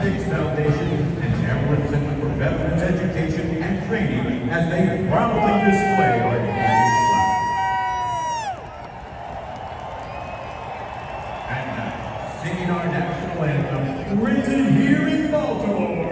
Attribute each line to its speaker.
Speaker 1: Chase Foundation and Tamarind Center for Veterans Education and Training as they proudly display our nation's flag. And now, singing our national anthem, written here in Baltimore.